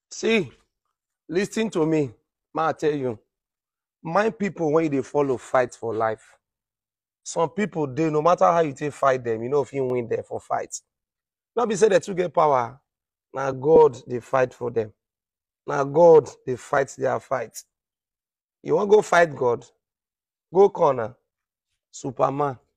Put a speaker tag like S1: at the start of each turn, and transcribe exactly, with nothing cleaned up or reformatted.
S1: See, listen to me. Ma, I tell you, mind people when they follow fight for life. Some people, they no matter how you take fight them, you know if you win them for fight. Not be say they too get power. Now God they fight for them. Now God they fight their fight. You want go fight God? Go corner. Superman.